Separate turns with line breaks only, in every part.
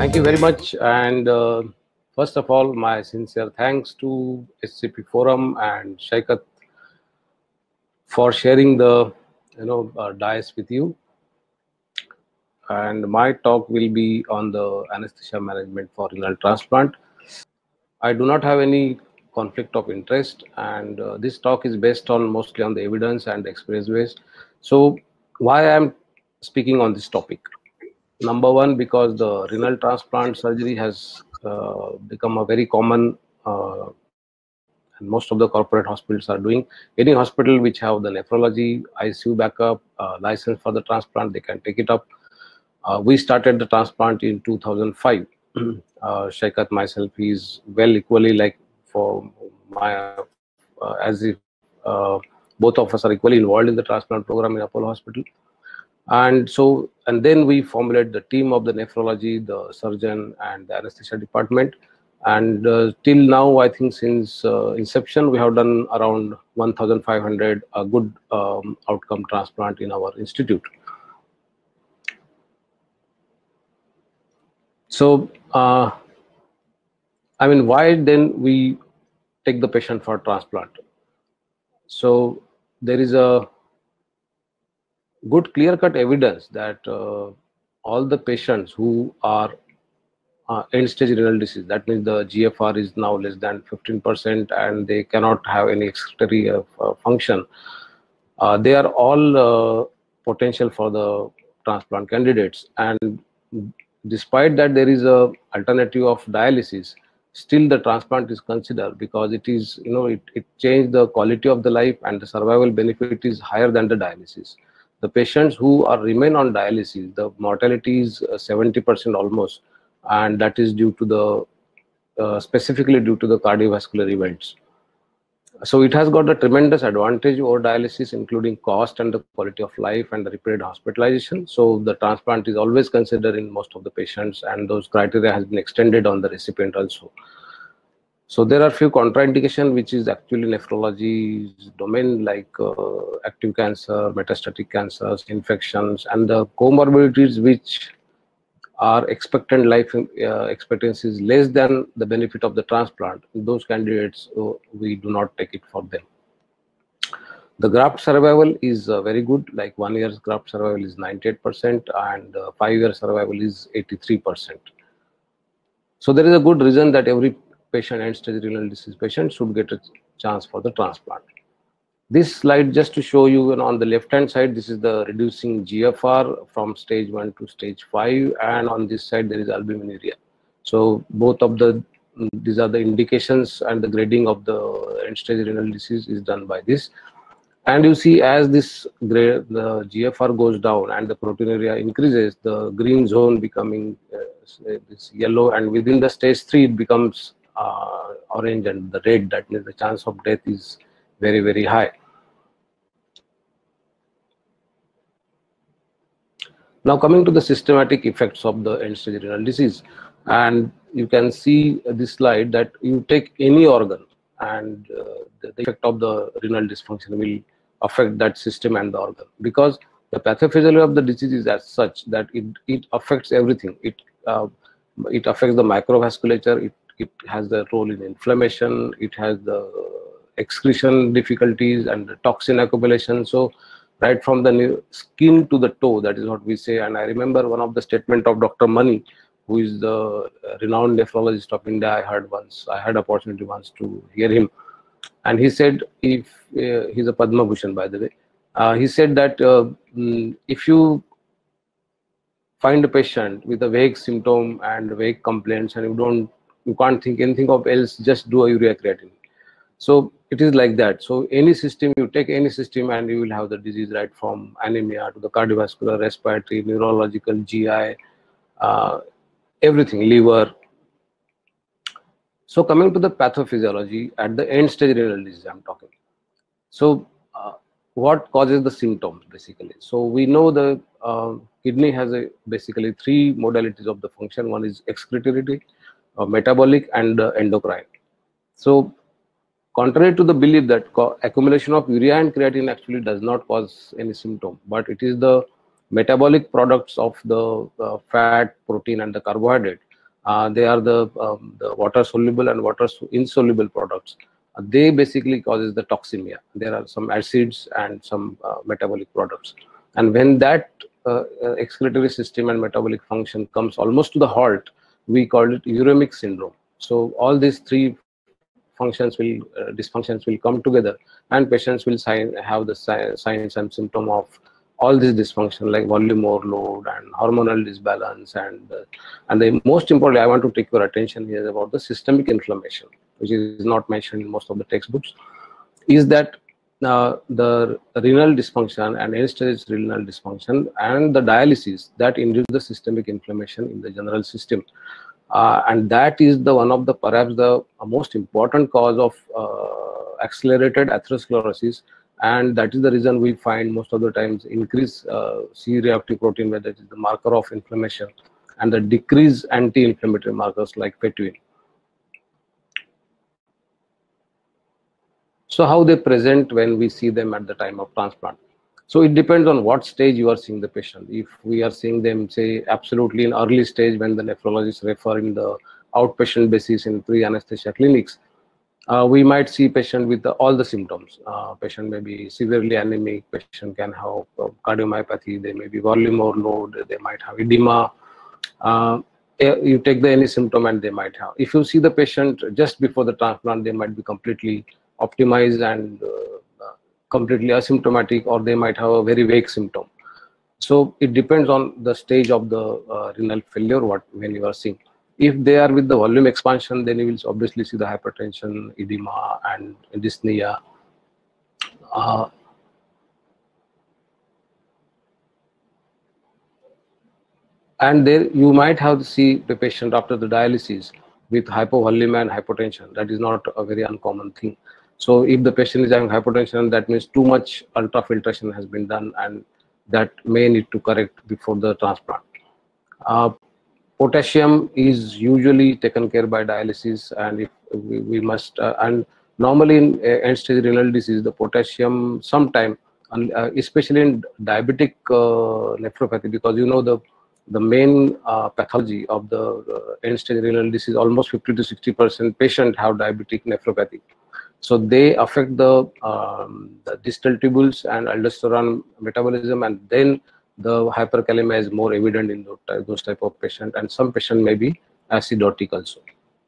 Thank you very much. And first of all, my sincere thanks to SCP Forum and Shaikat for sharing the dais with you. And my talk will be on the anesthesia management for renal transplant. I do not have any conflict of interest, and this talk is based on mostly on the evidence and experience based. So why I am speaking on this topic? Number one, because the renal transplant surgery has become a very common, and most of the corporate hospitals are doing. Any hospital which have the nephrology, ICU backup, license for the transplant, they can take it up. We started the transplant in 2005. Shaikat, myself, is well equally like for my, as if both of us are equally involved in the transplant program in Apollo Hospital. And so, and then we formulate the team of the nephrology, the surgeon, and the anesthesia department. And till now, I think since inception, we have done around 1,500 good outcome transplant in our institute. So, I mean, why then we take the patient for transplant? So, there is a good clear-cut evidence that all the patients who are end-stage renal disease, that means the GFR is now less than 15% and they cannot have any excretory function, they are all potential for the transplant candidates. And despite that there is a alternative of dialysis, still the transplant is considered because it is, it changed the quality of the life and the survival benefit is higher than the dialysis. The patients who remain on dialysis, the mortality is 70% almost, and that is due to the specifically due to the cardiovascular events. So it has got a tremendous advantage over dialysis, including cost and the quality of life and the repeated hospitalization. So the transplant is always considered in most of the patients, and those criteria has been extended on the recipient also. So there are few contraindications, which is actually nephrology's domain, like active cancer, metastatic cancers, infections, and the comorbidities which are expectant life expectancy is less than the benefit of the transplant. Those candidates, we do not take it for them. The graft survival is very good, like 1 year's graft survival is 98% and 5-year survival is 83%. So there is a good reason that every patient, end-stage renal disease patient, should get a chance for the transplant. This slide just to show you, on the left hand side, this is the reducing GFR from stage 1 to stage 5, and on this side there is albuminuria. So both of these are the indications, and the grading of the end stage renal disease is done by this. And you see, as this the GFR goes down and the proteinuria increases, the green zone becoming this yellow, and within the stage 3 it becomes orange, and the red, that means the chance of death is very, very high. Now coming to the systematic effects of the end-stage renal disease, and you can see this slide that you take any organ and the effect of the renal dysfunction will affect that system and the organ, because the pathophysiology of the disease is as such that it affects everything. It affects the microvasculature, it has the role in inflammation, it has the excretion difficulties and the toxin accumulation. So right from the skin to the toe, that is what we say. And I remember one of the statement of Dr. Mani, who is the renowned nephrologist of India. I had opportunity once to hear him, and he said, if he's a Padma Bhushan, by the way, he said that if you find a patient with a vague symptom and vague complaints, and you can't think anything of else, just do a urea creatinine. So it is like that. So any system, you take any system and you will have the disease, right from anemia to the cardiovascular, respiratory, neurological, GI, everything, liver. So coming to the pathophysiology at the end stage renal disease, I'm talking. So what causes the symptoms basically? So we know the kidney has basically 3 modalities of the function. One is excretory, metabolic, and endocrine. So contrary to the belief that accumulation of urea and creatinine actually does not cause any symptom, but it is the metabolic products of the fat, protein, and the carbohydrate. They are the water soluble and water insoluble products. They basically causes the toxemia. There are some acids and some metabolic products, and when that excretory system and metabolic function comes almost to the halt, we call it uremic syndrome. So all these three dysfunctions will come together, and patients will have the signs and symptom of all this dysfunction, like volume overload and hormonal disbalance, and the most importantly, I want to take your attention here about the systemic inflammation, which is not mentioned in most of the textbooks. Is that the renal dysfunction and end-stage renal dysfunction and the dialysis that induce the systemic inflammation in the general system, and that is the one of the perhaps the most important cause of accelerated atherosclerosis, and that is the reason we find most of the times increase C-reactive protein, whether it is the marker of inflammation, and the decrease anti-inflammatory markers like fetuin. So how they present when we see them at the time of transplant? So it depends on what stage you are seeing the patient. If we are seeing them, say, absolutely in early stage, when the nephrologists refer in the outpatient basis in pre-anesthesia clinics, we might see patient with all the symptoms. Patient may be severely anemic, patient can have cardiomyopathy, they may be volume overload, they might have edema. You take any symptom and they might have. If you see the patient just before the transplant, they might be completely optimized and completely asymptomatic, or they might have a very vague symptom. So it depends on the stage of the renal failure when you are seeing. If they are with the volume expansion, then you will obviously see the hypertension, edema, and dyspnea. And there you might have to see the patient after the dialysis with hypovolemia and hypotension. That is not a very uncommon thing. So if the patient is having hypotension, that means too much ultrafiltration has been done, and that may need to correct before the transplant. Potassium is usually taken care by dialysis, and if we must, and normally in end-stage renal disease, the potassium sometime, especially in diabetic nephropathy, because you know the main pathology of the end-stage renal disease, almost 50 to 60% patients have diabetic nephropathy. So they affect the distal tubules and aldosterone metabolism, and then the hyperkalemia is more evident in those type of patients, and some patient may be acidotic also.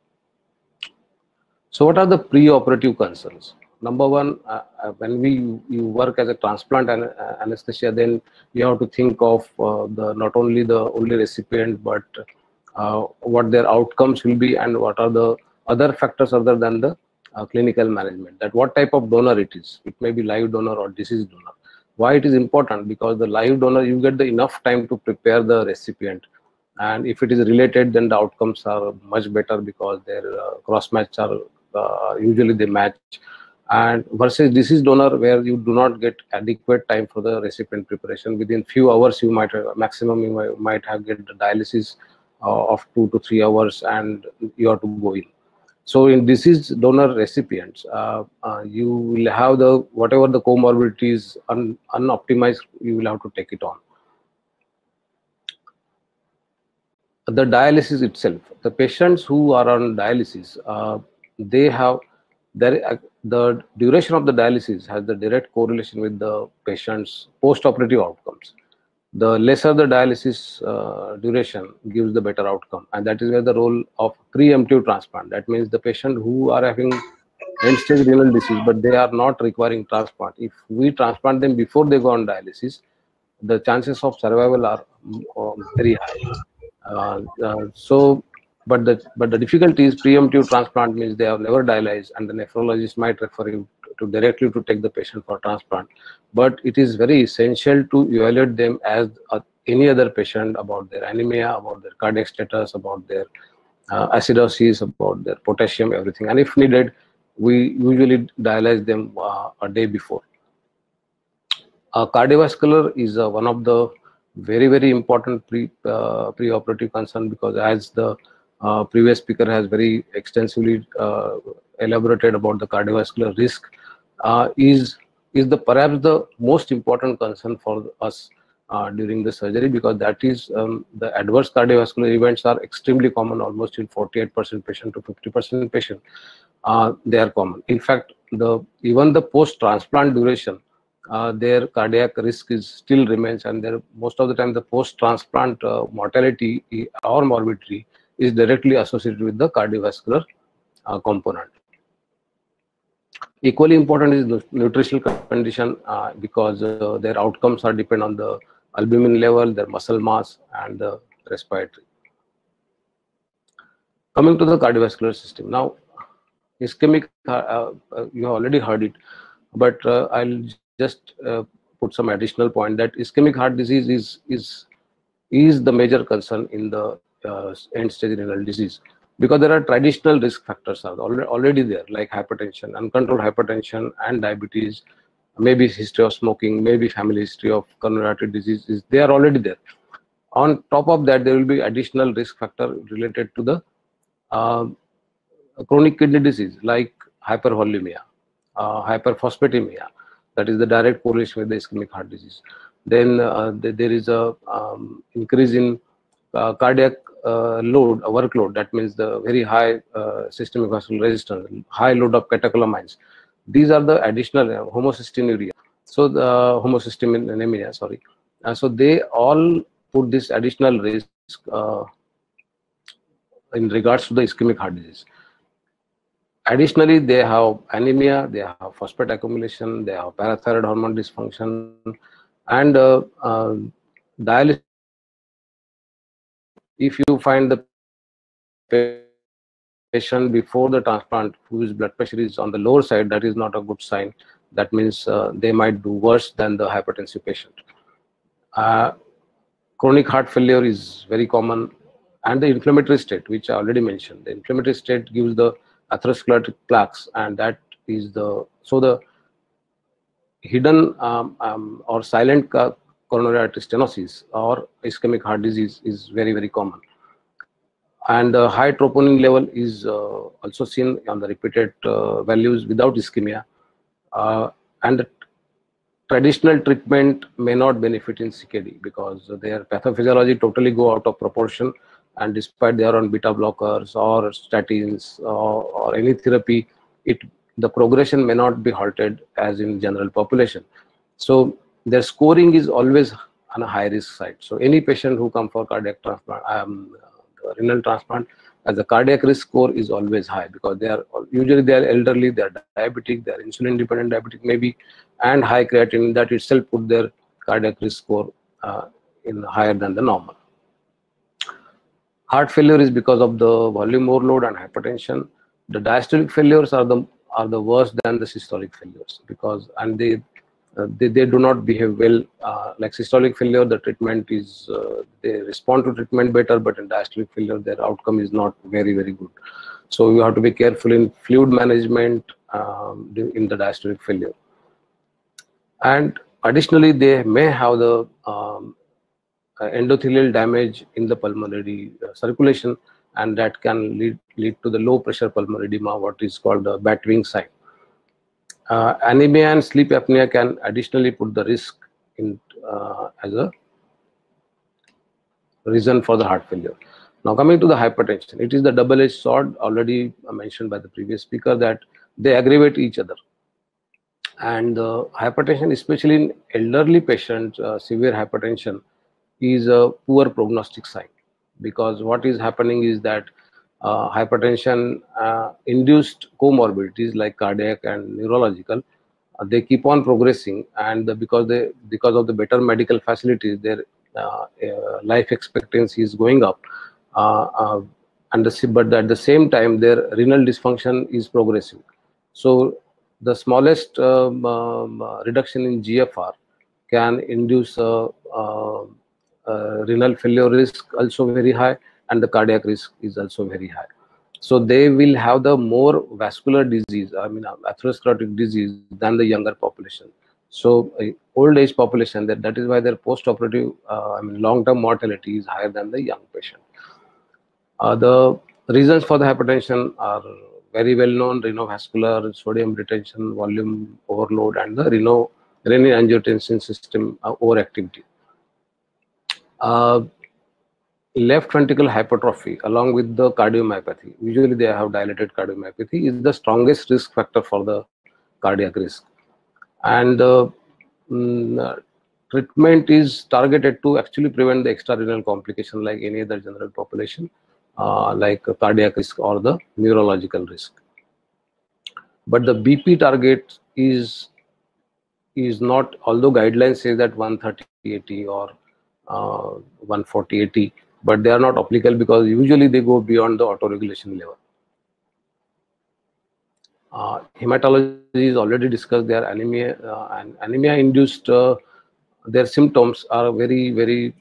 So what are the pre-operative concerns? Number one, when you work as a transplant anesthesia, then you have to think of not only the recipient, but what their outcomes will be, and what are the other factors other than the clinical management. That what type of donor it is. It may be live donor or deceased donor. Why it is important? Because the live donor, you get the enough time to prepare the recipient, and if it is related, then the outcomes are much better because their cross match are usually they match. And versus deceased donor, where you do not get adequate time for the recipient preparation. Within few hours, you might maximum you might have get the dialysis of 2 to 3 hours, and you have to go in. So in deceased donor recipients, you will have the whatever the comorbidities unoptimized, you will have to take it on. The dialysis itself, the patients who are on dialysis, they have the duration of the dialysis has the direct correlation with the patient's post-operative outcomes. The lesser the dialysis duration gives the better outcome, and that is where the role of preemptive transplant. That means the patient who are having end-stage renal disease, but they are not requiring transplant. If we transplant them before they go on dialysis, the chances of survival are very high. But the difficulty is preemptive transplant means they have never dialyzed, and the nephrologist might refer you to directly to take the patient for transplant. But it is very essential to evaluate them as any other patient about their anemia, about their cardiac status, about their acidosis, about their potassium, everything. And if needed, we usually dialyze them a day before. Cardiovascular is one of the very important pre-operative concern, because as the previous speaker has very extensively elaborated about the cardiovascular risk, is perhaps the most important concern for us during the surgery, because that is the adverse cardiovascular events are extremely common, almost in 48% patient to 50% patient. They are common. In fact, even the post-transplant duration, their cardiac risk is still remains, and there most of the time the post-transplant mortality or morbidity is directly associated with the cardiovascular component. Equally important is the nutritional condition, because their outcomes are depend on the albumin level, their muscle mass, and the respiratory. Coming to the cardiovascular system now, ischemic, you have already heard it, but I'll just put some additional point that ischemic heart disease is the major concern in the end stage renal disease, because there are traditional risk factors are already there, like hypertension, uncontrolled hypertension, and diabetes, maybe history of smoking, maybe family history of coronary artery disease. They are already there. On top of that, there will be additional risk factor related to the chronic kidney disease, like hypervolemia, hyperphosphatemia, that is the direct correlation with the ischemic heart disease. Then there is a increase in cardiac load, workload. That means the very high systemic vascular resistance, high load of catecholamines. These are the additional homocystinuria. So the homocystinuria, sorry. So they all put this additional risk in regards to the ischemic heart disease. Additionally, they have anemia, they have phosphate accumulation, they have parathyroid hormone dysfunction, and dialysis. If you find the patient before the transplant whose blood pressure is on the lower side, that is not a good sign. That means they might do worse than the hypertensive patient. Chronic heart failure is very common, and the inflammatory state, which I already mentioned. The inflammatory state gives the atherosclerotic plaques, and that is the hidden or silent coronary artery stenosis or ischemic heart disease is very, very common. And the high troponin level is also seen on the repeated values without ischemia. And the traditional treatment may not benefit in CKD because their pathophysiology totally go out of proportion, and despite they are on beta blockers or statins or any therapy, the progression may not be halted as in general population. So their scoring is always on a high risk side. So any patient who come for cardiac transplant, renal transplant, as the cardiac risk score is always high, because they are elderly, they are diabetic, they are insulin dependent diabetic maybe, and high creatinine. That itself put their cardiac risk score in higher than the normal. Heart failure is because of the volume overload and hypertension. The diastolic failures are the worse than the systolic failures, because they do not behave well. Like systolic failure, the treatment is they respond to treatment better, but in diastolic failure, their outcome is not very, very good. So you have to be careful in fluid management in the diastolic failure. And additionally, they may have the endothelial damage in the pulmonary circulation, and that can lead to the low pressure pulmonary edema, what is called the bat wing sign. Anemia and sleep apnea can additionally put the risk in as a reason for the heart failure. Now coming to the hypertension, it is the double-edged sword, already mentioned by the previous speaker, that they aggravate each other. And hypertension, especially in elderly patients, severe hypertension is a poor prognostic sign, because what is happening is that hypertension induced comorbidities like cardiac and neurological, they keep on progressing, and because of the better medical facilities, their life expectancy is going up, but at the same time their renal dysfunction is progressing. So the smallest reduction in GFR can induce renal failure risk also very high, and the cardiac risk is also very high. So they will have the more vascular disease, I mean atherosclerotic disease, than the younger population. So old age population, that is why their post-operative long-term mortality is higher than the young patient. The reasons for the hypertension are very well known: renovascular, sodium retention, volume overload, and the renin-angiotensin system overactivity. Uh, Left ventricular hypertrophy along with the cardiomyopathy, usually they have dilated cardiomyopathy, is the strongest risk factor for the cardiac risk. And treatment is targeted to actually prevent the extrarenal complication like any other general population, like cardiac risk or the neurological risk. But the BP target is not, although guidelines say that 130/80 or 140/80, but they are not applicable because usually they go beyond the autoregulation level. Hematology is already discussed. Their anemia and anemia induced their symptoms are very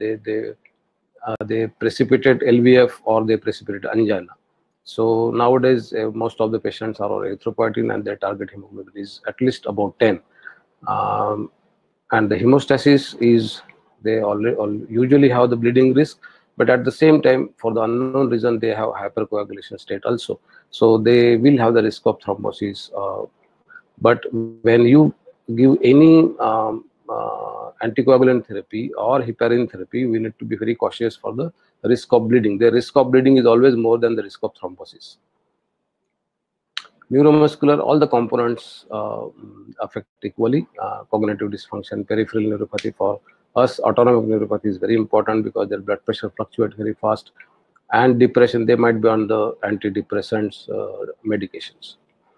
they precipitate LVF or they precipitate angina. So nowadays most of the patients are on erythropoietin and their target hemoglobin is at least about 10. And the hemostasis is, they usually have the bleeding risk, but at the same time, for the unknown reason, they have hypercoagulation state also. So they will have the risk of thrombosis. But when you give any anticoagulant therapy or heparin therapy, we need to be very cautious for the risk of bleeding. The risk of bleeding is always more than the risk of thrombosis. Neuromuscular, all the components affect equally. Cognitive dysfunction, peripheral neuropathy. For us, autonomic neuropathy is very important because their blood pressure fluctuates very fast. And depression, they might be on the antidepressants medications.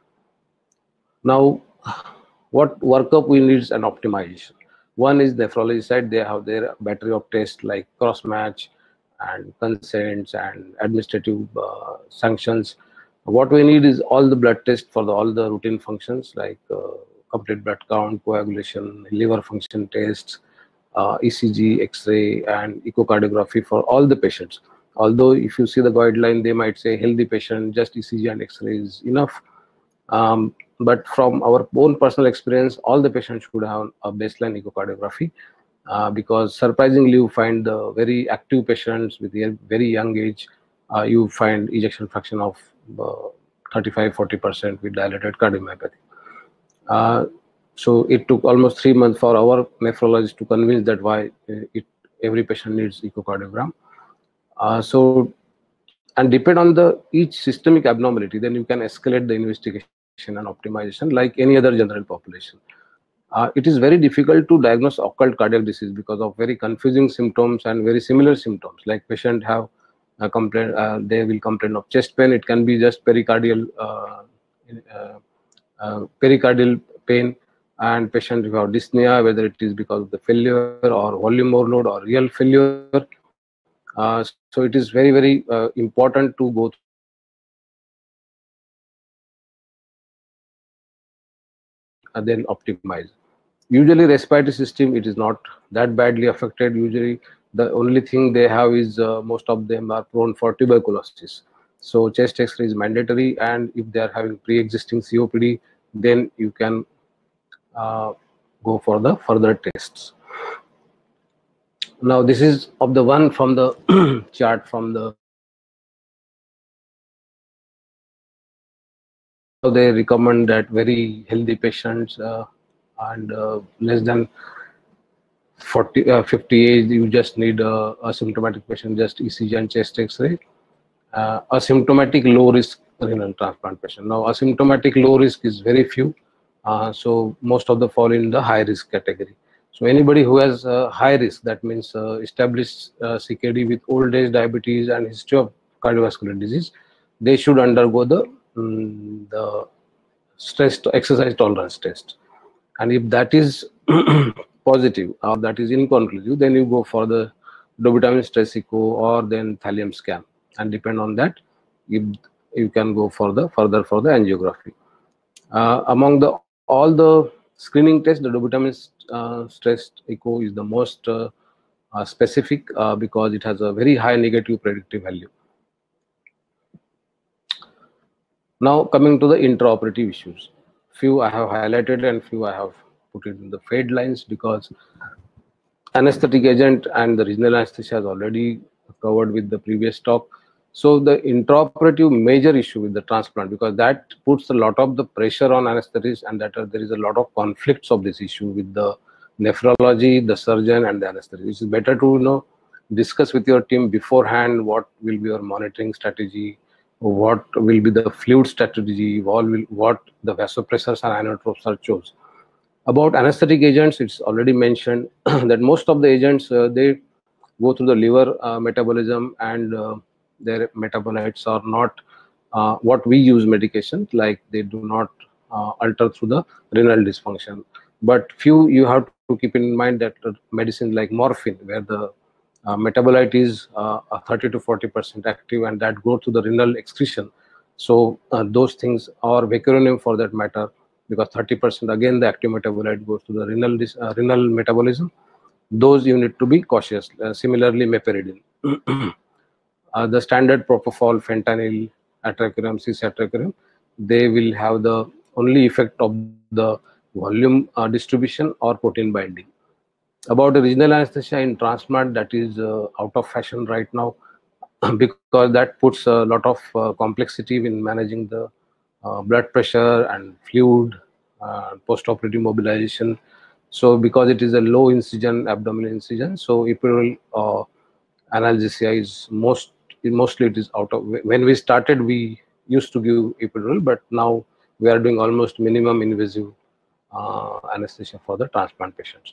Now, what workup we need is an optimization. One is nephrology side, they have their battery of tests like cross-match and consents and administrative sanctions. What we need is all the blood tests for all the routine functions like complete blood count, coagulation, liver function tests, ECG, X-ray, and echocardiography for all the patients. Although if you see the guideline, they might say healthy patient, just ECG and X-ray is enough. But from our own personal experience, all the patients should have a baseline echocardiography because surprisingly, you find the very active patients with a very young age, you find ejection fraction of 35–40% with dilated cardiomyopathy. So it took almost 3 months for our nephrologist to convince that why every patient needs echocardiogram. And depend on the each systemic abnormality, then you can escalate the investigation and optimization like any other general population. It is very difficult to diagnose occult cardiac disease because of very confusing symptoms and very similar symptoms. Like patient have a complaint, they will complain of chest pain. It can be just pericardial pain, and patient who have dyspnea, whether it is because of the failure or volume overload or real failure. So it is very important to go and then optimize. Usually respiratory system, it is not that badly affected. Usually the only thing they have is most of them are prone for tuberculosis. So chest X-ray is mandatory, and if they are having pre-existing COPD, then you can go for the further tests. Now this is of the one from the chart from the, they recommend that very healthy patients and less than 50 age, you just need a asymptomatic patient, just ECG and chest X-ray. Asymptomatic low risk renal transplant patient. Now asymptomatic low risk is very few, so most of them fall in the high risk category. So anybody who has high risk, that means established CKD with old age diabetes and history of cardiovascular disease, they should undergo the stress exercise tolerance test. And if that is positive or that is inconclusive, then you go for the dobutamine stress echo or then thallium scan, and depend on that, you can go for the further for the angiography. Among all the screening tests, the dobutamine stress echo is the most specific because it has a very high negative predictive value. Now coming to the intraoperative issues, few I have highlighted and few I have put it in the fade lines because anesthetic agent and the regional anesthesia is already covered with the previous talk. So the intraoperative major issue with the transplant, because that puts a lot of the pressure on anesthetists, and that there is a lot of conflicts of this issue with the nephrology, the surgeon, and the anesthetist. It is better to discuss with your team beforehand what will be your monitoring strategy, what will be the fluid strategy, what the vasopressors and inotropes are chose. About anesthetic agents, it's already mentioned that most of the agents they go through the liver metabolism, and their metabolites are not what we use medication, like they do not alter through the renal dysfunction. But few you have to keep in mind that medicine like morphine, where the metabolite is 30 to 40% active, and that go to the renal excretion. So those things, or vecuronium for that matter, because 30% again the active metabolite goes to the renal metabolism. Those you need to be cautious. Similarly, meperidine. The standard propofol, fentanyl, atracurium, cisatracurium, they will have the only effect of the volume distribution or protein binding. About the regional anesthesia in transplant, that is out of fashion right now because that puts a lot of complexity in managing the blood pressure and fluid, post-operative mobilization. So because it is a low incision, abdominal incision, so epidural analgesia is mostly it is out of. When we started, we used to give epidural, but now we are doing almost minimum invasive anesthesia for the transplant patients.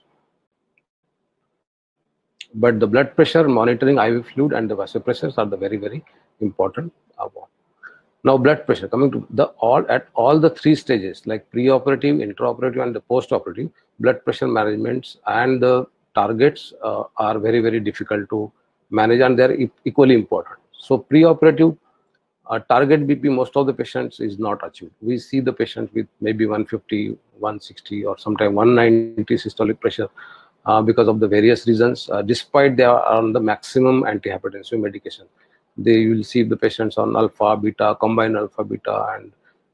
But the blood pressure monitoring, IV fluid, and the vasopressors are the very important. Now, blood pressure, coming to the all the three stages, like pre-operative, intraoperative, and the post-operative, blood pressure managements and the targets are very difficult to manage, and they are equally important. So pre-operative target BP, most of the patients is not achieved. We see the patient with maybe 150, 160, or sometimes 190 systolic pressure because of the various reasons, despite they are on the maximum antihypertensive medication. They will see the patients on alpha, beta, combined alpha, beta, and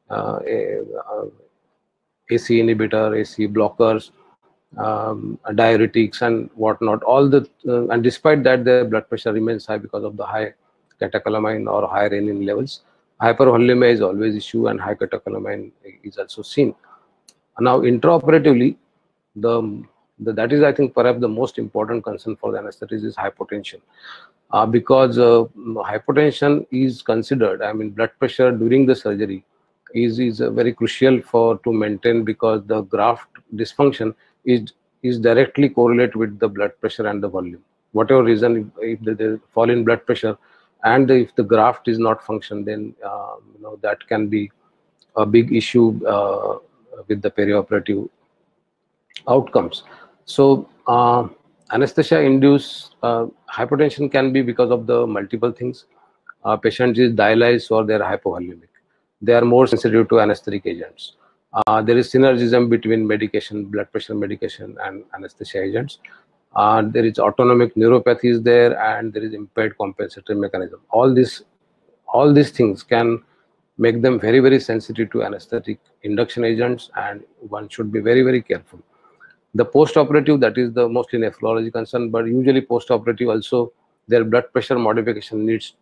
AC inhibitor, AC blockers, diuretics, and whatnot. All the and despite that, their blood pressure remains high because of the high catecholamine or high renin levels. Hypervolemia is always issue, and high catecholamine is also seen. Now, intraoperatively, that is, I think, perhaps the most important concern for the anesthetist is hypotension, because hypotension is considered. I mean, blood pressure during the surgery is very crucial to maintain, because the graft dysfunction is directly correlated with the blood pressure and the volume. Whatever reason, if they fall in blood pressure, and if the graft is not function, then that can be a big issue with the perioperative outcomes. So anesthesia-induced hypotension can be because of the multiple things. Patient is dialyzed or they are hypovolemic. They are more sensitive to anesthetic agents. There is synergism between medication, blood pressure medication, and anesthesia agents. There is autonomic neuropathy is there, and there is impaired compensatory mechanism. All these things can make them very sensitive to anesthetic induction agents, and one should be very careful. The post-operative, that is the mostly nephrology concern, but usually post-operative also their blood pressure modification needs,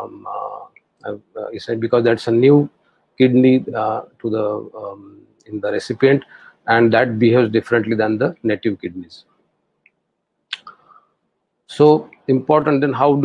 because that's a new kidney to the in the recipient, and that behaves differently than the native kidneys. So important. Then how do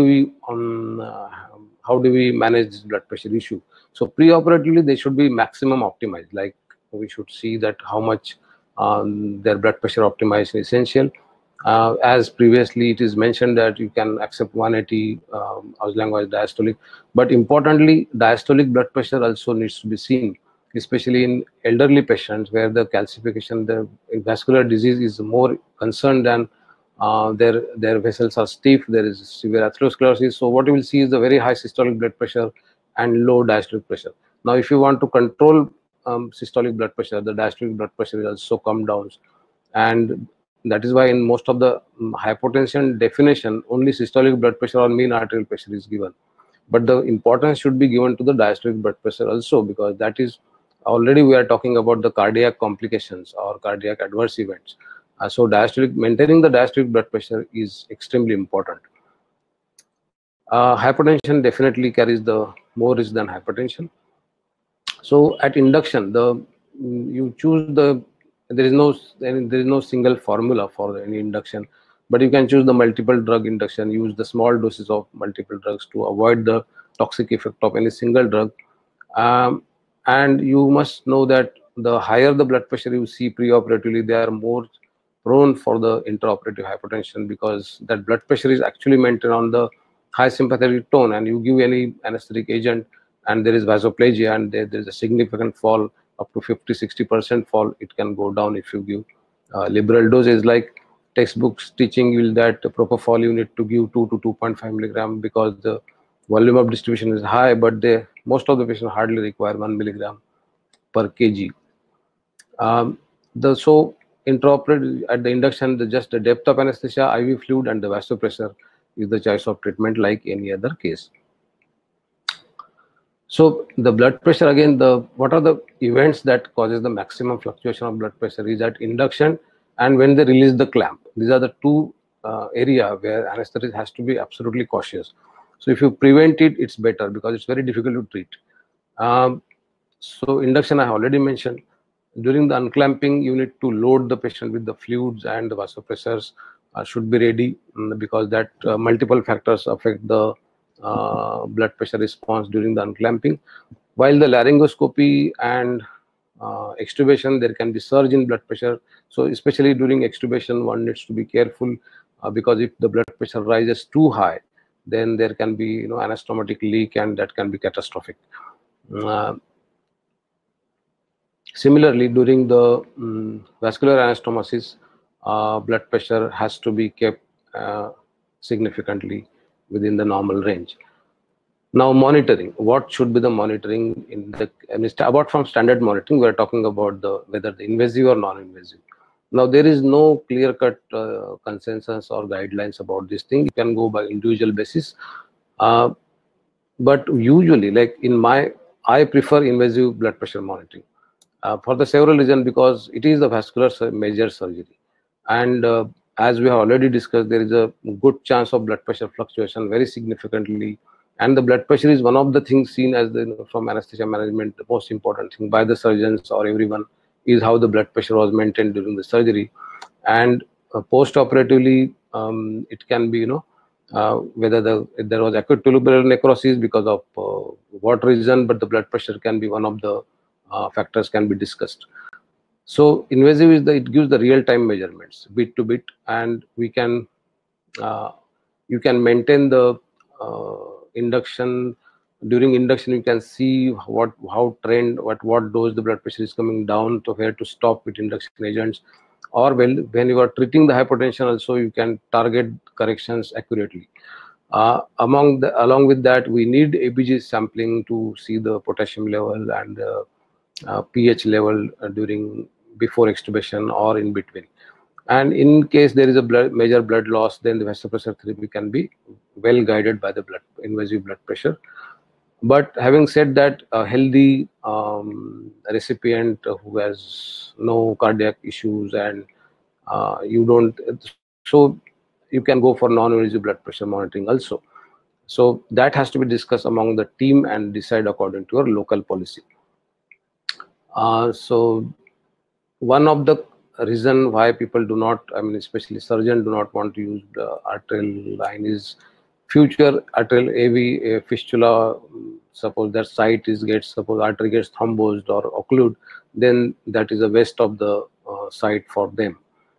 we manage this blood pressure issue? So pre-operatively they should be maximum optimized. Like we should see that how much their blood pressure optimization is essential. As previously it is mentioned that you can accept 180 as long as diastolic, but importantly diastolic blood pressure also needs to be seen, especially in elderly patients where the calcification, the vascular disease is more concerned than their vessels are stiff, there is severe atherosclerosis. So what you will see is the very high systolic blood pressure and low diastolic pressure. Now if you want to control systolic blood pressure, the diastolic blood pressure will also come down, and that is why in most of the hypotension definition only systolic blood pressure or mean arterial pressure is given, but the importance should be given to the diastolic blood pressure also, because that is already we are talking about the cardiac complications or cardiac adverse events. So maintaining the diastolic blood pressure is extremely important. Hypertension definitely carries the more risk than hypertension. So at induction, you choose there is no single formula for any induction. but you can choose the multiple drug induction, use the small doses of multiple drugs to avoid the toxic effect of any single drug. And you must know that the higher the blood pressure you see preoperatively, they are more prone for the intraoperative hypertension, because that blood pressure is actually maintained on the high sympathetic tone, and you give any anesthetic agent and there is vasoplasia and there is a significant fall, up to 50-60% fall, it can go down if you give liberal doses. Like textbooks teaching you that propofol you need to give 2 to 2.5 milligram, because the volume of distribution is high, but most of the patients hardly require 1 milligram per kg. So intraoperative at the induction, just the depth of anesthesia, IV fluid, and the vasopressor is the choice of treatment like any other case. So the blood pressure, again, what are the events that causes the maximum fluctuation of blood pressure is at induction and when they release the clamp. These are the two area where anesthetist has to be absolutely cautious. So if you prevent it, it's better, because it's very difficult to treat. So induction I already mentioned. During the unclamping, you need to load the patient with the fluids, and the vasopressors should be ready, because that multiple factors affect the blood pressure response during the unclamping. While the laryngoscopy and extubation, there can be surge in blood pressure. So especially during extubation, one needs to be careful, because if the blood pressure rises too high, then there can be anastomotic leak, and that can be catastrophic. Similarly, during the vascular anastomosis, blood pressure has to be kept significantly within the normal range. Now, monitoring. What should be the monitoring in the apart from standard monitoring? We are talking about whether the invasive or non-invasive. Now, there is no clear-cut consensus or guidelines about this thing. You can go by individual basis, but usually, like I prefer invasive blood pressure monitoring. For the several reasons, because it is the vascular major surgery, and as we have already discussed, there is a good chance of blood pressure fluctuation very significantly, and the blood pressure is one of the things seen as from anesthesia management, the most important thing by the surgeons or everyone is how the blood pressure was maintained during the surgery. And post-operatively, it can be whether if there was acute tubular necrosis because of what reason, but the blood pressure can be one of the factors can be discussed. So invasive is it gives the real-time measurements, bit to bit, and we can you can maintain the induction. During induction, you can see how trend, what dose the blood pressure is coming down to, where to stop with induction agents, or when you are treating the hypertension, also you can target corrections accurately. Along with that, we need ABG sampling to see the potassium level and pH level before extubation or in between. And in case there is a major blood loss, then the vasopressor therapy can be well guided by the invasive blood pressure. But having said that, a healthy recipient who has no cardiac issues and so you can go for non-invasive blood pressure monitoring also. So that has to be discussed among the team and decide according to your local policy. So one of the reason why people do not, especially surgeons do not want to use the arterial line is future arterial AV fistula. Suppose that site suppose artery gets thrombosed or occlude, then that is a waste of the site for them.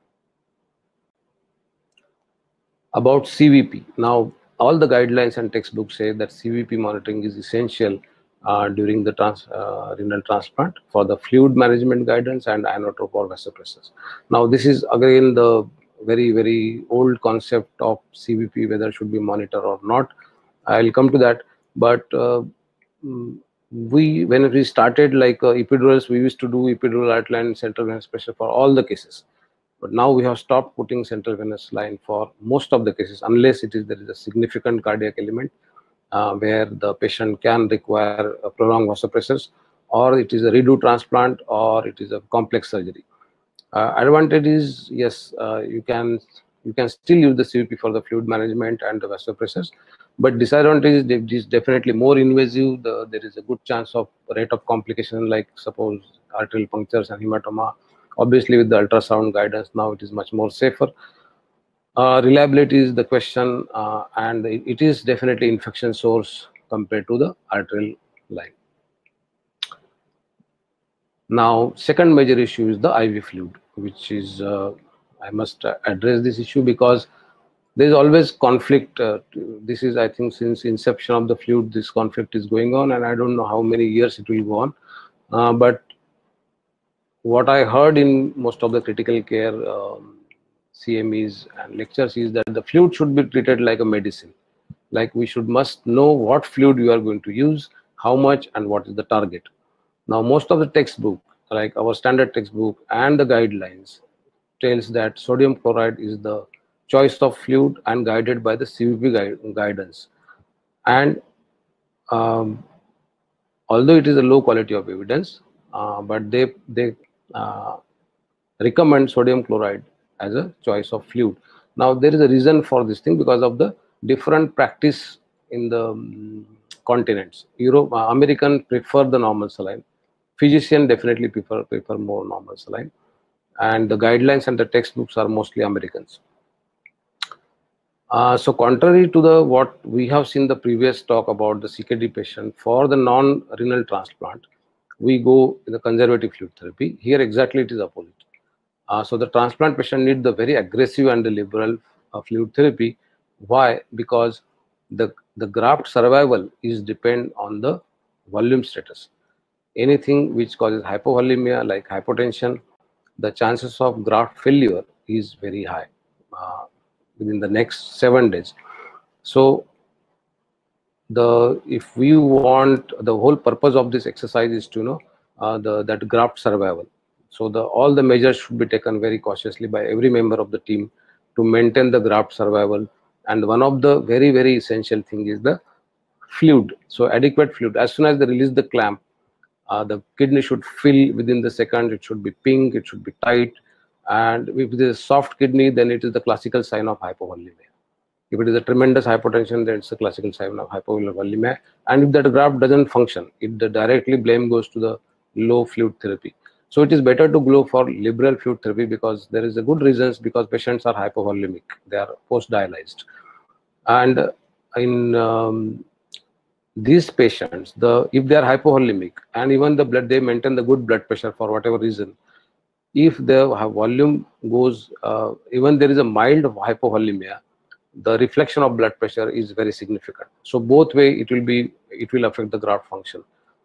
About CVP. Now, all the guidelines and textbooks say that CVP monitoring is essential during the renal transplant for the fluid management guidance and inotrope or vasopressors. Now, this is again the very, very old concept of CVP, whether it should be monitored or not. I'll come to that. But when we started like epidurals, we used to do epidural artery line central venous pressure for all the cases. But now we have stopped putting central venous line for most of the cases, unless there is a significant cardiac element where the patient can require prolonged vasopressors, or it is a redo transplant, or it is a complex surgery. Advantage is, yes, you can still use the CVP for the fluid management and the vasopressors, but disadvantage is it is definitely more invasive. There is a good chance of rate of complication, like suppose arterial punctures and hematoma. Obviously, with the ultrasound guidance now, it is much more safer. Reliability is the question, and it is definitely infection source compared to the arterial line. Now, second major issue is the IV fluid, which is I must address this issue because there is always conflict. This is, I think, since inception of the fluid, this conflict is going on, and I don't know how many years it will go on. But what I heard in most of the critical care CMEs and lectures is that the fluid should be treated like a medicine. Like we must know what fluid you are going to use, how much, and what is the target. Now, most of the textbook, like our standard textbook and the guidelines, tells that sodium chloride is the choice of fluid and guided by the CVP guidance. And although it is a low quality of evidence, but they recommend sodium chloride as a choice of fluid. Now, there is a reason for this thing because of the different practice in the continents. American prefer the normal saline. Physician definitely prefer more normal saline, and the guidelines and the textbooks are mostly Americans. So contrary to what we have seen the previous talk about the CKD patient, for the non-renal transplant, we go in the conservative fluid therapy. Here exactly it is opposite. So the transplant patient need the very aggressive and the liberal fluid therapy. Why? Because the graft survival is depend on the volume status. Anything which causes hypovolemia like hypotension, the chances of graft failure is very high within the next 7 days. So if we want, the whole purpose of this exercise is to know that graft survival. So all the measures should be taken very cautiously by every member of the team to maintain the graft survival. And one of the very, very essential thing is the fluid. So adequate fluid. As soon as they release the clamp, the kidney should fill within the second. It should be pink. It should be tight. And if it is a soft kidney, then it is the classical sign of hypovolemia. If it is a tremendous hypotension, then it's a classical sign of hypovolemia. And if that graft doesn't function, the directly blame goes to the low fluid therapy. So it is better to go for liberal fluid therapy because there is a good reasons, because patients are hypovolemic. They are post-dialyzed. And in these patients, if they are hypovolemic and even the blood, they maintain the good blood pressure for whatever reason, if the volume goes, even there is a mild hypovolemia, the reflection of blood pressure is very significant. So both way it will affect the graft function.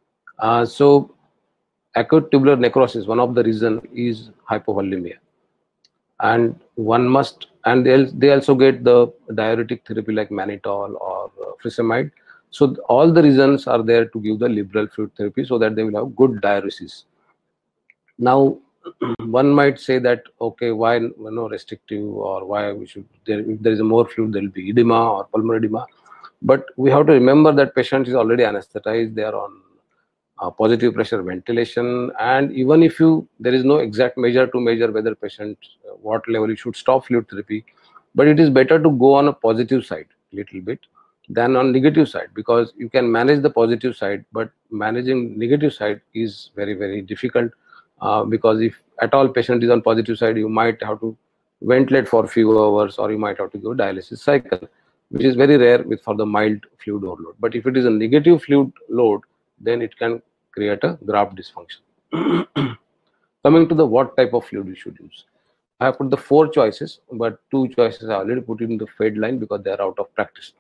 So acute tubular necrosis, one of the reason is hypovolemia, and one must, and they also get the diuretic therapy like mannitol or furosemide. So all the reasons are there to give the liberal fluid therapy so that they will have good diuresis. Now, one might say that, okay, why no restrictive, or why we should, if there is a more fluid, there will be edema or pulmonary edema. But we have to remember that patient is already anesthetized. They are on positive pressure ventilation, and even if there is no exact measure to measure whether patient what level you should stop fluid therapy, but it is better to go on a positive side a little bit than on negative side, because you can manage the positive side, but managing negative side is very, very difficult. Because if at all patient is on positive side, you might have to ventilate for a few hours, or you might have to go dialysis cycle, which is very rare for the mild fluid overload. But if it is a negative fluid load, then it can create a graft dysfunction. Coming to the what type of fluid you should use, I have put the 4 choices, but 2 choices I already put in the fade line because they are out of practice.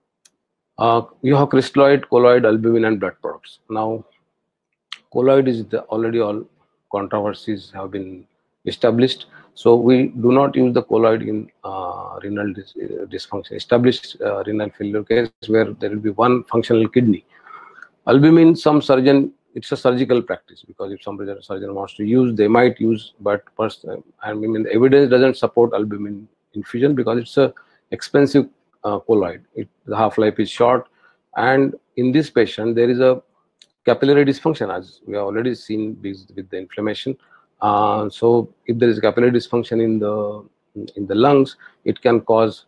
You have crystalloid, colloid, albumin, and blood products. Now, colloid is already all controversies have been established, so we do not use the colloid in renal dysfunction, established renal failure case where there will be one functional kidney. Albumin, some surgeon, it's a surgical practice, because if some surgeon wants to use, they might use, but I mean, the evidence doesn't support albumin infusion because it's a expensive colloid. The half-life is short, and in this patient there is a capillary dysfunction, as we have already seen with the inflammation. So if there is capillary dysfunction in the lungs, it can cause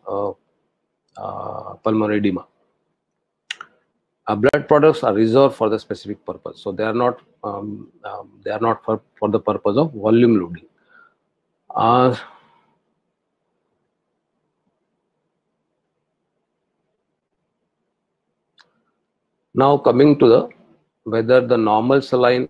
pulmonary edema. Blood products are reserved for the specific purpose, so they are not for the purpose of volume loading. Now coming to the whether the normal saline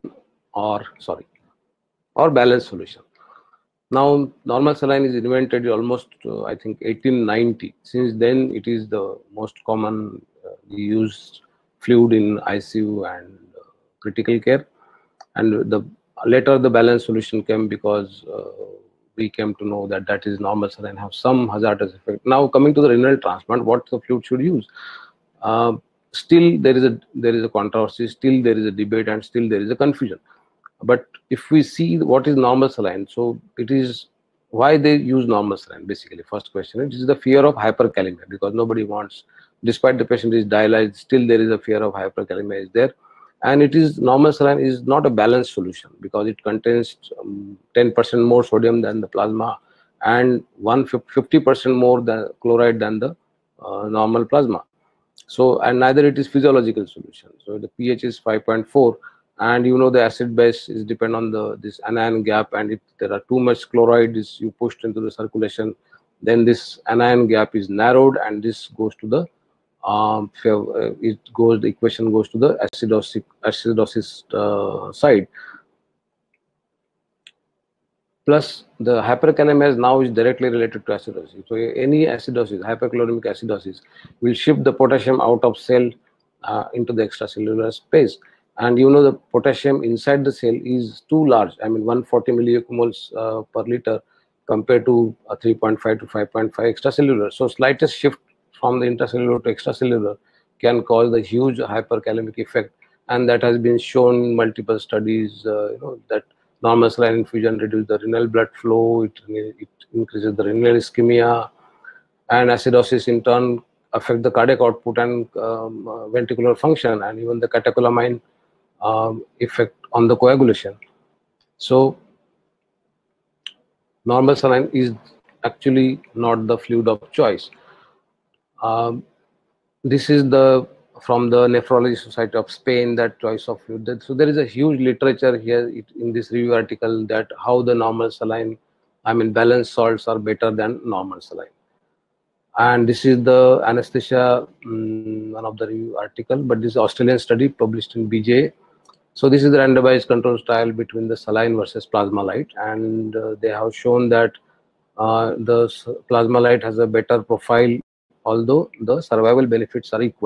or balanced solution. Now normal saline is invented almost I think 1890. Since then it is the most common used fluid in ICU and critical care. And the later the balanced solution came because we came to know that that is normal saline have some hazardous effect. Now coming to the renal transplant, what the fluid should use? Uh, Still there is a controversy, still there is a debate, and still there is a confusion. But if we see what is normal saline, so it is why they use normal saline. Basically, first question, it is the fear of hyperkalemia, because nobody wants, despite the patient is dialyzed, still there is a fear of hyperkalemia is there. And it is normal saline is not a balanced solution because it contains 10% more sodium than the plasma and 150% more than chloride than the normal plasma. So, and neither it is physiological solution. So the pH is 5.4, and you know the acid base is depend on the this anion gap, and if there are too much chloride is you pushed into the circulation, then this anion gap is narrowed, and this goes to the the equation goes to the acidosis side. Plus the hyperkalemia now is directly related to acidosis. So any acidosis, hyperchloremic acidosis, will shift the potassium out of cell into the extracellular space. And you know the potassium inside the cell is too large. I mean 140 milliomoles per liter compared to 3.5 to 5.5 extracellular. So slightest shift from the intracellular to extracellular can cause the huge hyperkalemic effect, and that has been shown in multiple studies. That normal saline infusion reduces the renal blood flow, it increases the renal ischemia, and acidosis in turn affect the cardiac output and ventricular function, and even the catecholamine effect on the coagulation. So normal saline is actually not the fluid of choice. This is the from the Nephrology Society of Spain, that choice of fluid. So there is a huge literature here in this review article that how the normal saline, I mean balanced salts are better than normal saline. And this is the anesthesia, one of the review article, but this is Australian study published in BJA. So this is the randomized control trial between the saline versus Plasma-Lyte, and they have shown that the Plasma-Lyte has a better profile, although the survival benefits are equal.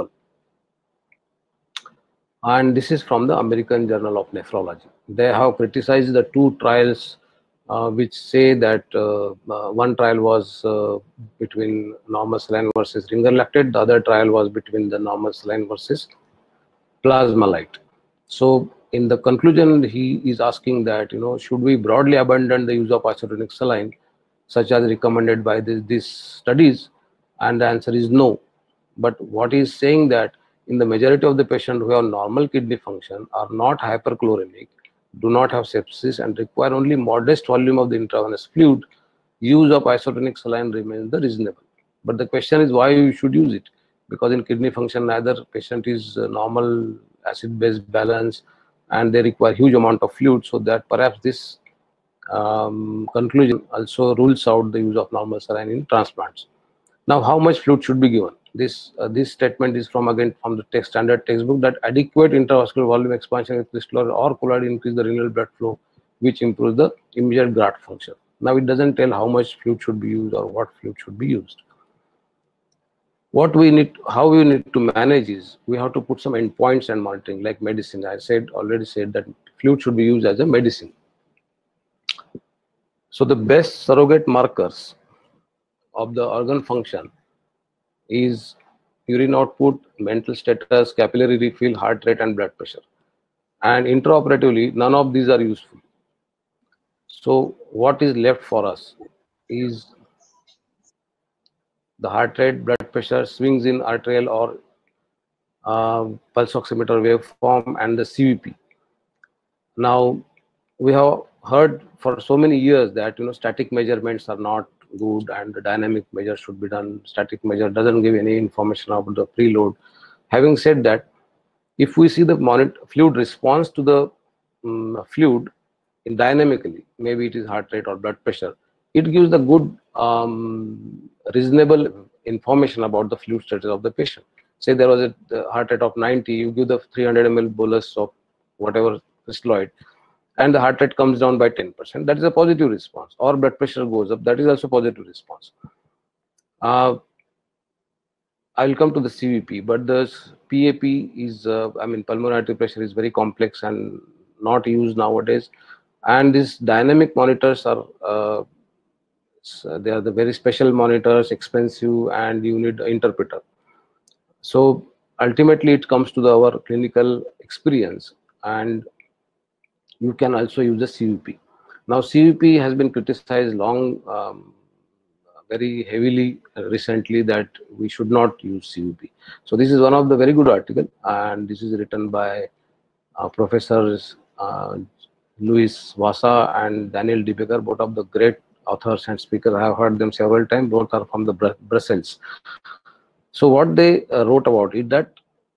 And this is from the American Journal of Nephrology. They have criticized the two trials which say that one trial was between normal saline versus Ringer lactate, the other trial was between the normal saline versus Plasma-Lyte. So in the conclusion, he is asking that, should we broadly abandon the use of isotonic saline, such as recommended by these studies? And the answer is no. But what he is saying that in the majority of the patients who have normal kidney function, are not hyperchloremic, do not have sepsis, and require only modest volume of the intravenous fluid, use of isotonic saline remains the reasonable. But the question is why you should use it, because in kidney function neither patient is normal acid base balance and they require huge amount of fluid, so that perhaps this conclusion also rules out the use of normal saline in transplants. Now, how much fluid should be given? This statement is from the standard textbook, that adequate intravascular volume expansion with crystalloid or colloid increase the renal blood flow, which improves the immediate graft function. Now, it doesn't tell how much fluid should be used or what fluid should be used. How we need to manage is we have to put some endpoints and monitoring, like medicine. I already said that fluid should be used as a medicine. So the best surrogate markers of the organ function is urine output, mental status, capillary refill, heart rate, and blood pressure. And intraoperatively, none of these are useful. So what is left for us is the heart rate, blood pressure, swings in arterial or pulse oximeter waveform, and the CVP. Now, we have heard for so many years that static measurements are not good and the dynamic measure should be done. Static measure doesn't give any information about the preload. Having said that, if we see the fluid response to the fluid dynamically, maybe it is heart rate or blood pressure, it gives the good reasonable information about the fluid status of the patient. say there was a heart rate of 90, you give the 300 ml bolus of whatever crystalloid, and the heart rate comes down by 10%, that is a positive response. Or blood pressure goes up, that is also positive response. I will come to the CVP, but the PAP is, I mean, pulmonary artery pressure is very complex and not used nowadays. And these dynamic monitors are, so they are the very special monitors, expensive, and you need an interpreter. So ultimately, it comes to our clinical experience, and you can also use the CVP. Now, CVP has been criticized long, very heavily recently, that we should not use CVP. So this is one of the very good article, and this is written by professors Louis Vasa and Daniel DeBaker, both of the great authors and speakers. I have heard them several times. Both are from the Brussels. So what they wrote about it, that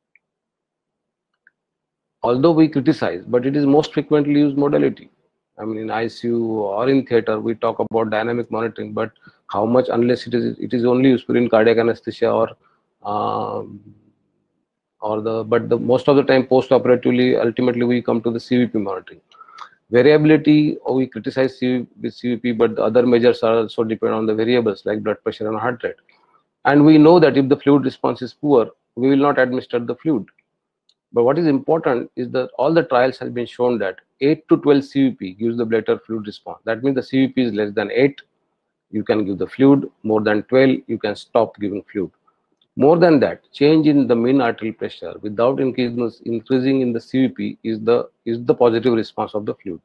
although we criticize, but it is most frequently used modality. I mean, in ICU or in theater, we talk about dynamic monitoring, but how much, unless it is only useful in cardiac anesthesia or but the most of the time post-operatively, ultimately we come to the CVP monitoring. Variability, we criticize with CVP, but the other measures are also depend on the variables like blood pressure and heart rate. And we know that if the fluid response is poor, we will not administer the fluid. But what is important is that all the trials have been shown that 8 to 12 CVP gives the better fluid response. That means the CVP is less than 8, you can give the fluid. More than 12, you can stop giving fluid. More than that, change in the mean arterial pressure without increasing in the CVP is the positive response of the fluid.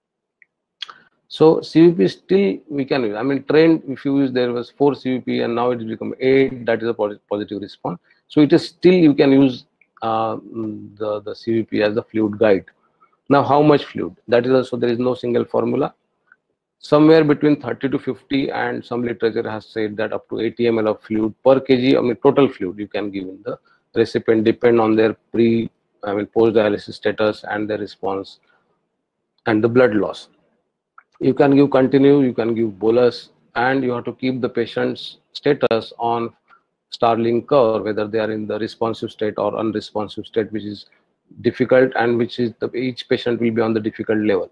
So CVP still we can use. I mean, trend, if you use, there was 4 CVP and now it has become 8, that is a positive response. So it is still, you can use the CVP as the fluid guide. Now, how much fluid? That is also, there is no single formula. Somewhere between 30 to 50, and some literature has said that up to 80 ml of fluid per kg, I mean total fluid you can give in the recipient, depend on their post-dialysis status and their response and the blood loss. You can give continue, you can give bolus, and you have to keep the patient's status on Starling curve, whether they are in the responsive state or unresponsive state, which is difficult, and which is each patient will be on the difficult level.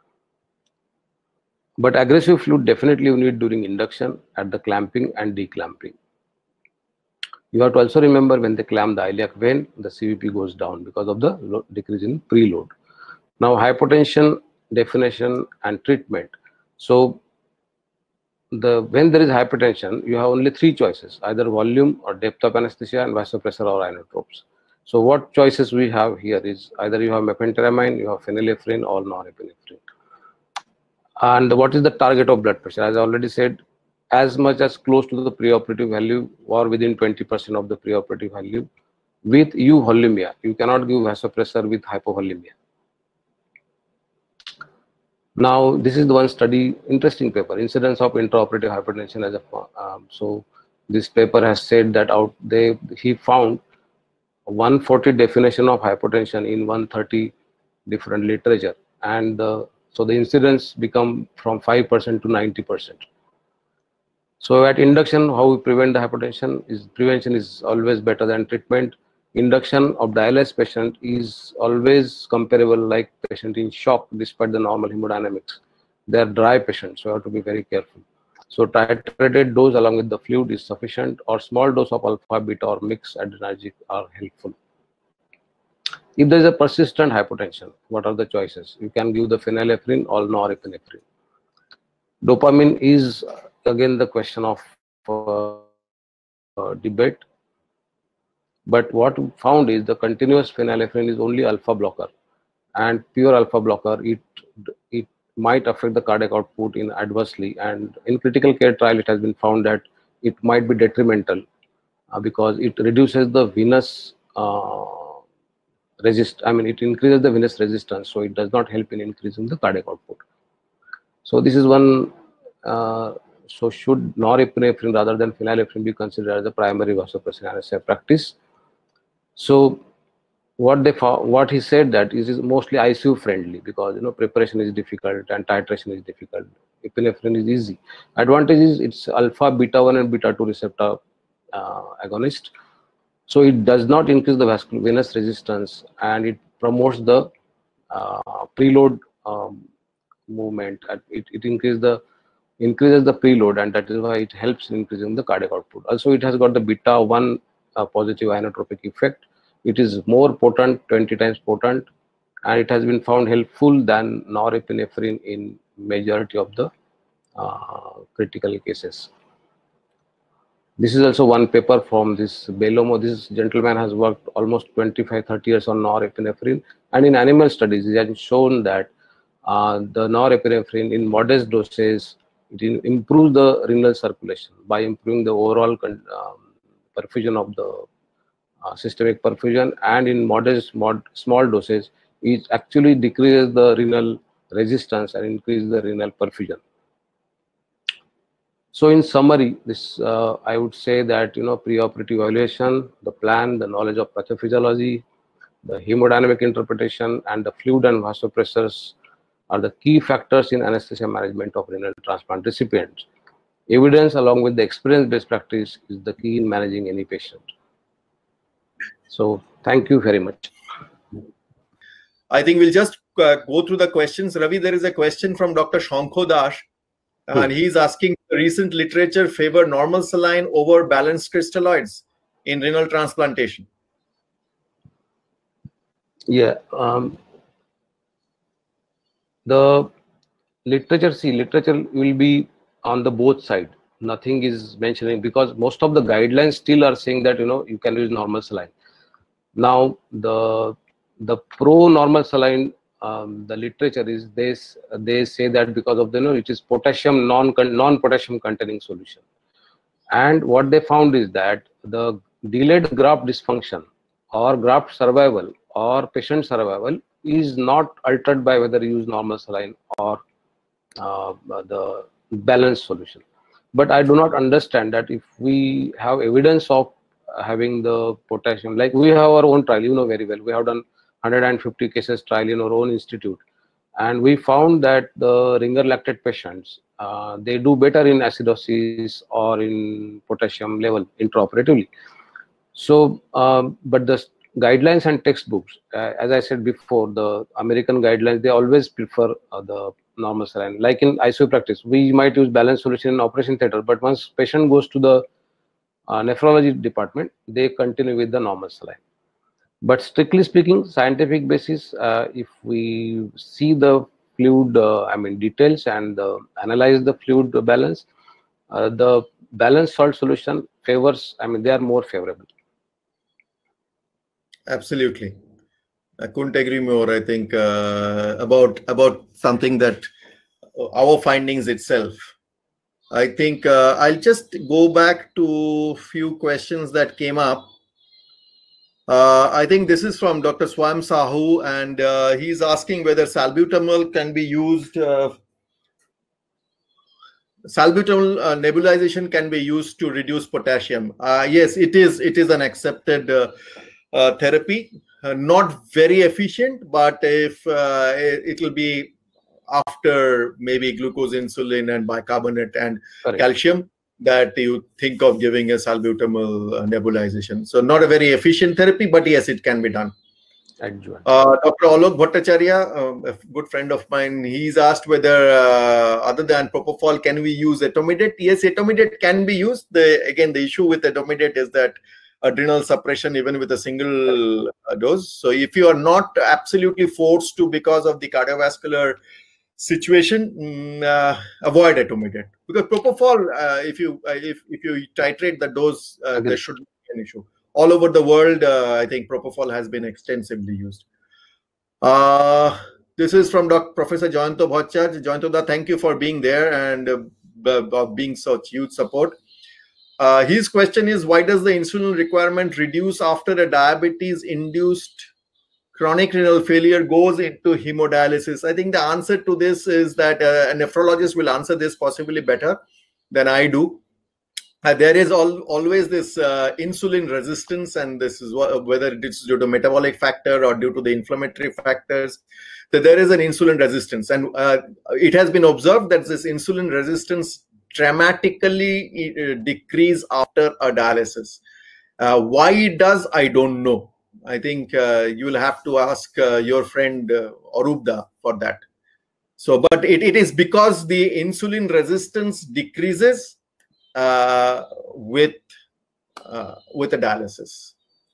But aggressive fluid definitely you need during induction, at the clamping and declamping. You have to also remember, when they clamp the iliac vein, the CVP goes down because of the decrease in preload. Now, hypotension definition and treatment. So when there is hypertension, you have only 3 choices: either volume or depth of anesthesia and vasopressor or inotropes. So what choices we have here is either you have mephenteramine, you have phenylephrine, or norepinephrine. And what is the target of blood pressure? As I already said, as much as close to the preoperative value or within 20% of the preoperative value with euvolemia. You cannot give vasopressor with hypovolemia. Now, this is the one study, interesting paper, incidence of intraoperative hypertension as a so this paper has said that he found 140 definition of hypertension in 130 different literature, and so the incidence become from 5% to 90%. So at induction, how we prevent the hypertension is, prevention is always better than treatment. Induction of dialysis patient is always comparable like patient in shock despite the normal hemodynamics. They are dry patients, so you have to be very careful. So titrated dose along with the fluid is sufficient, or small dose of alpha, beta, or mixed adrenergic are helpful. If there is a persistent hypotension, what are the choices? You can give the phenylephrine or norepinephrine. Dopamine is again the question of debate. But what we found is the continuous phenylephrine is only alpha blocker, and pure alpha blocker, it might affect the cardiac output in adversely, and in critical care trial it has been found that it might be detrimental because it reduces the venous it increases the venous resistance, so it does not help in increasing the cardiac output. So this is one. So should norepinephrine rather than phenylephrine be considered as a primary vasopressin anesthesia practice? So what he said that is mostly ICU friendly, because preparation is difficult and titration is difficult. Epinephrine is easy. Advantage is it's alpha, beta 1 and beta 2 receptor agonist. So it does not increase the venous resistance, and it promotes the preload movement. It increases the preload, and that is why it helps in increasing the cardiac output. Also, it has got the beta 1 positive inotropic effect. It is more potent, 20 times potent, and it has been found helpful than norepinephrine in majority of the critical cases. This is also one paper from this Bellomo. This gentleman has worked almost 25-30 years on norepinephrine, and in animal studies, he has shown that the norepinephrine in modest doses, it improves the renal circulation by improving the overall perfusion of the systemic perfusion, and in small doses, it actually decreases the renal resistance and increases the renal perfusion. So in summary, this I would say that preoperative evaluation, the plan, the knowledge of pathophysiology, the hemodynamic interpretation, and the fluid and vasopressors are the key factors in anesthesia management of renal transplant recipients. Evidence along with the experience-based practice is the key in managing any patient. So thank you very much.
I think we'll just go through the questions. Ravi, there is a question from Dr. Shankho Das, and he's asking, the recent literature favor normal saline over balanced crystalloids in renal transplantation.
Yeah, the literature will be on the both side. Nothing is mentioning, because most of the guidelines still are saying that you can use normal saline. Now the pro normal saline, the literature is they say that because of the it is potassium non-potassium containing solution, and what they found is that the delayed graft dysfunction or graft survival or patient survival is not altered by whether you use normal saline or the balanced solution. But I do not understand that if we have evidence of having the potassium, like we have our own trial, very well, we have done 150 cases trial in our own institute, and we found that the ringer lactate patients, they do better in acidosis or in potassium level intraoperatively. So but the guidelines and textbooks, as I said before, the American guidelines, they always prefer the normal saline. Like in ICU practice, we might use balanced solution in operation theater, but once patient goes to the nephrology department, they continue with the normal saline. But strictly speaking, scientific basis, if we see the fluid, details and analyze the fluid balance, the balanced salt solution favors, they are more favorable.
Absolutely. I couldn't agree more. I think about something that our findings itself. I think I'll just go back to a few questions that came up. I think this is from Dr. Swam Sahu, and he's asking whether salbutamol can be used. Salbutamol nebulization can be used to reduce potassium. Yes, it is an accepted therapy. Not very efficient, but if it will be after maybe glucose, insulin, and bicarbonate and calcium, that you think of giving a salbutamol nebulization. So not a very efficient therapy, but yes, it can be done. Dr. Alok Bhattacharya, a good friend of mine, he's asked whether other than propofol, can we use etomidate? Yes, etomidate can be used. Again, the issue with etomidate is that adrenal suppression even with a single dose. So if you are not absolutely forced to because of the cardiovascular situation, avoid etomidate, because propofol, if you titrate the dose, there should not be an issue. All over the world, I think propofol has been extensively used. This is from Professor Jayanto Bhattacharya. Jayanto, thank you for being there and being such huge support. His question is, why does the insulin requirement reduce after a diabetes-induced chronic renal failure goes into hemodialysis? I think the answer to this is that a nephrologist will answer this possibly better than I do. There is always this insulin resistance, and this is whether it is due to metabolic factor or due to the inflammatory factors, that there is an insulin resistance. And it has been observed that this insulin resistance dramatically decrease after a dialysis. Why it does, I don't know. I think you will have to ask your friend Arubda for that. So, but it is because the insulin resistance decreases with the dialysis.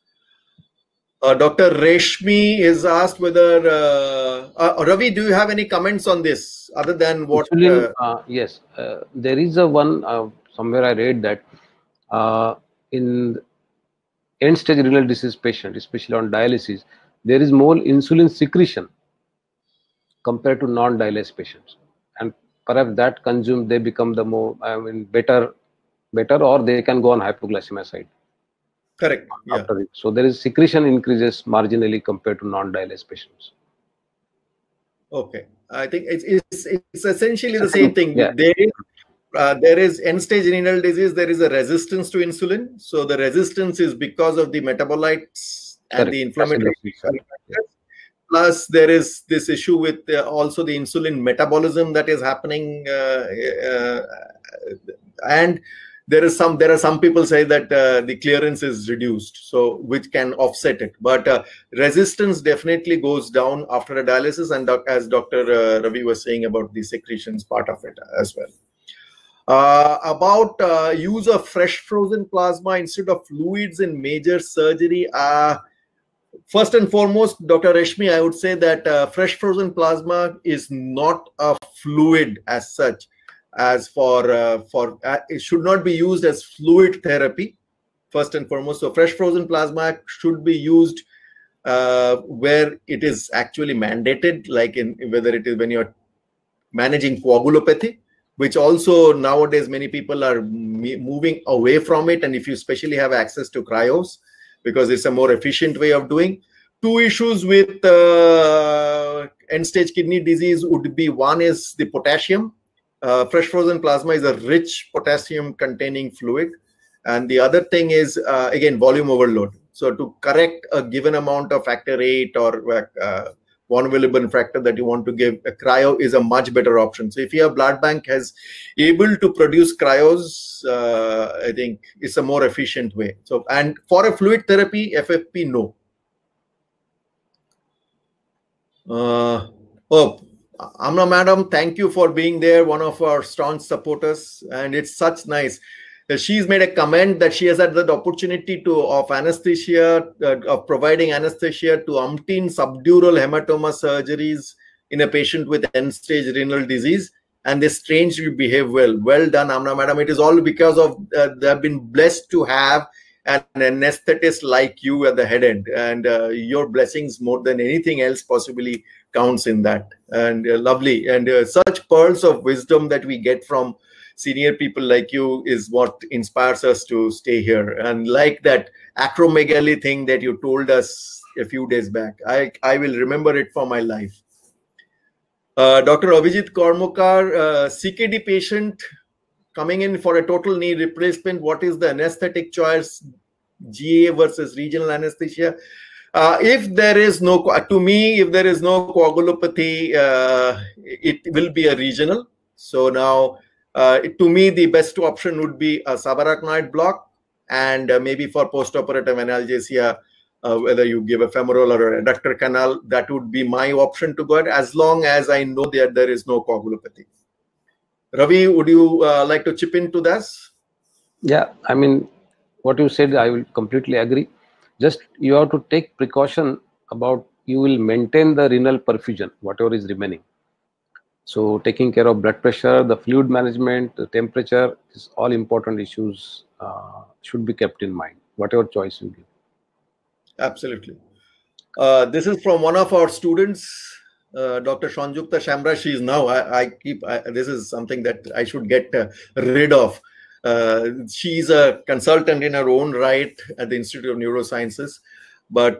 Dr. Reshmi is asked whether Ravi, do you have any comments on this other than what?
Insulin, yes, there is a one somewhere I read that in end-stage renal disease patient, especially on dialysis, there is more insulin secretion compared to non-dialysis patients, and perhaps that consumed they become the more better, or they can go on hypoglycemia side.
Correct. Yeah.
After it. So there is secretion increases marginally compared to non-dialysis patients.
Okay, I think it's essentially the same thing.
Yeah.
There is end-stage renal disease. There is a resistance to insulin. So the resistance is because of the metabolites and the inflammatory factors. Plus, there is this issue with also the insulin metabolism that is happening, and there are some people say that the clearance is reduced, so which can offset it. But resistance definitely goes down after a dialysis, and as Dr. Ravi was saying about the secretions part of it as well. About use of fresh frozen plasma instead of fluids in major surgery. First and foremost, Dr. Reshmi, I would say that fresh frozen plasma is not a fluid as such. As for it should not be used as fluid therapy, first and foremost. So fresh frozen plasma should be used where it is actually mandated, like in whether it is when you're managing coagulopathy, which also nowadays many people are moving away from it, and if you especially have access to cryos, because it's a more efficient way of doing. Two issues with end-stage kidney disease would be, one is the potassium. Fresh frozen plasma is a rich potassium containing fluid, and the other thing is again volume overload. So to correct a given amount of factor 8 or von Willebrand factor that you want to give, a cryo is a much better option. So if your blood bank has able to produce cryos, I think it's a more efficient way. So, and for a fluid therapy, FFP, no. Amna madam, thank you for being there, one of our staunch supporters, and it's such nice. She's made a comment that she has had the opportunity of anesthesia, of providing anesthesia to umpteen subdural hematoma surgeries in a patient with end-stage renal disease, and they strangely behave well. Well done, Amna madam. It is all because of they have been blessed to have an anesthetist like you at the head end, and your blessings more than anything else possibly counts in that. And lovely, and such pearls of wisdom that we get from senior people like you is what inspires us to stay here. And like that acromegaly thing that you told us a few days back, I will remember it for my life. Dr. Abhijit Kormukar, CKD patient coming in for a total knee replacement, what is the anesthetic choice, GA versus regional anesthesia? If there is no, to me, if there is no coagulopathy, it will be a regional. So now, to me, the best option would be a subarachnoid block, and maybe for postoperative analgesia, whether you give a femoral or a adductor canal, that would be my option to go ahead, as long as I know that there is no coagulopathy. Ravi, would you like to chip into this?
Yeah, I mean, what you said, I will completely agree. Just you have to take precaution about, you will maintain the renal perfusion, whatever is remaining. So taking care of blood pressure, the fluid management, the temperature, is all important issues should be kept in mind, whatever choice you give.
Absolutely. This is from one of our students, Dr. Shanjukta Shamra. She is now, this is something that I should get rid of. She's a consultant in her own right at the Institute of Neurosciences, but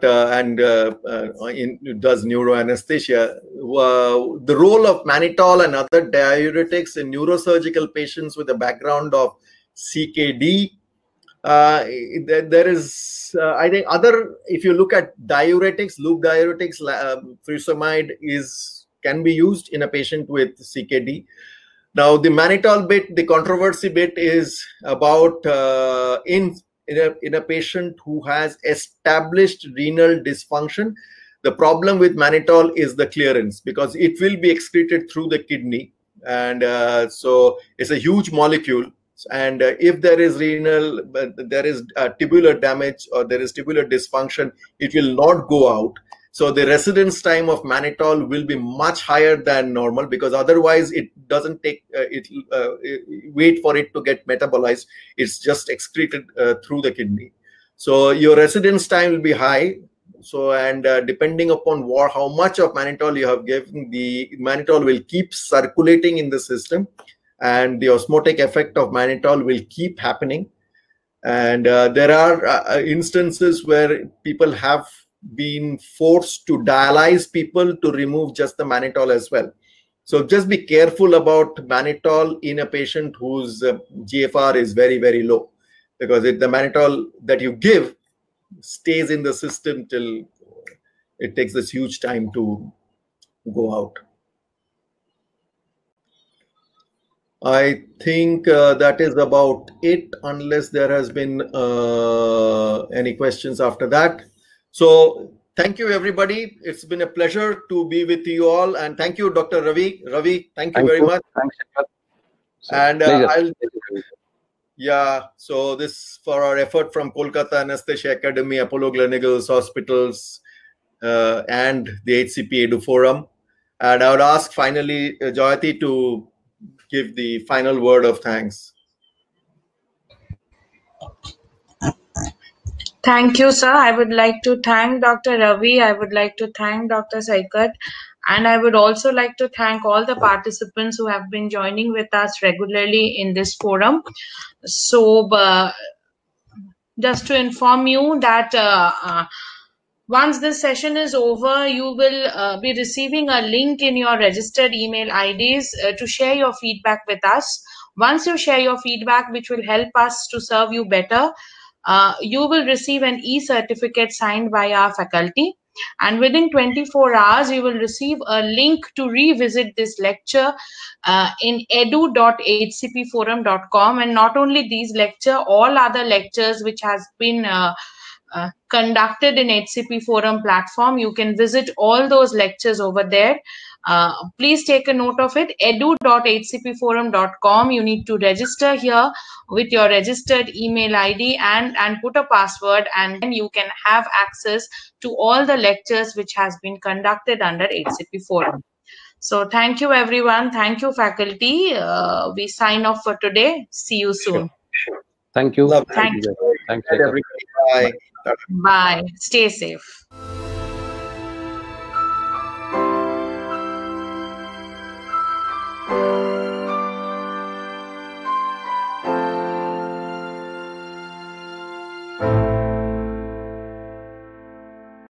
does neuroanesthesia. The role of mannitol and other diuretics in neurosurgical patients with a background of CKD. There is, I think, if you look at diuretics, loop diuretics, furosemide can be used in a patient with CKD. Now, the mannitol bit, the controversy bit is about in in a patient who has established renal dysfunction, the problem with mannitol is the clearance, because it will be excreted through the kidney, and so it's a huge molecule. And if there is there is tubular damage or there is tubular dysfunction, it will not go out. So the residence time of mannitol will be much higher than normal, because otherwise it doesn't take wait for it to get metabolized. It's just excreted through the kidney. So your residence time will be high. So, and depending upon how much of mannitol you have given, the mannitol will keep circulating in the system, and the osmotic effect of mannitol will keep happening. And there are instances where people have been forced to dialyze people to remove just the mannitol as well. So just be careful about mannitol in a patient whose GFR is very, very low, because the mannitol that you give stays in the system till it takes this huge time to go out. I think that is about it, unless there has been any questions after that. So thank you, everybody. It's been a pleasure to be with you all. And thank you, Dr. Ravi. Ravi, thank you very much.
Thanks.
And so this for our effort from Kolkata Anesthesia Academy, Apollo Gleneagles Hospitals, and the HCP Edu Forum. And I would ask finally Jayati to give the final word of thanks.
Thank you, sir. I would like to thank Dr. Ravi. I would like to thank Dr. Saikat. And I would also like to thank all the participants who have been joining with us regularly in this forum. So just to inform you that once this session is over, you will be receiving a link in your registered email IDs to share your feedback with us. Once you share your feedback, which will help us to serve you better, you will receive an e-certificate signed by our faculty. And within 24 hours, you will receive a link to revisit this lecture in edu.hcpforum.com. And not only these lectures, all other lectures which has been conducted in HCP Forum platform, you can visit all those lectures over there. Please take a note of it, edu.hcpforum.com. You need to register here with your registered email ID and put a password, and then you can have access to all the lectures which has been conducted under HCP Forum. So thank you, everyone. Thank you, faculty. We sign off for today. See you soon.
Sure.
Thank you.
Thank you.
Thank you.
Bye.
Bye. Stay safe.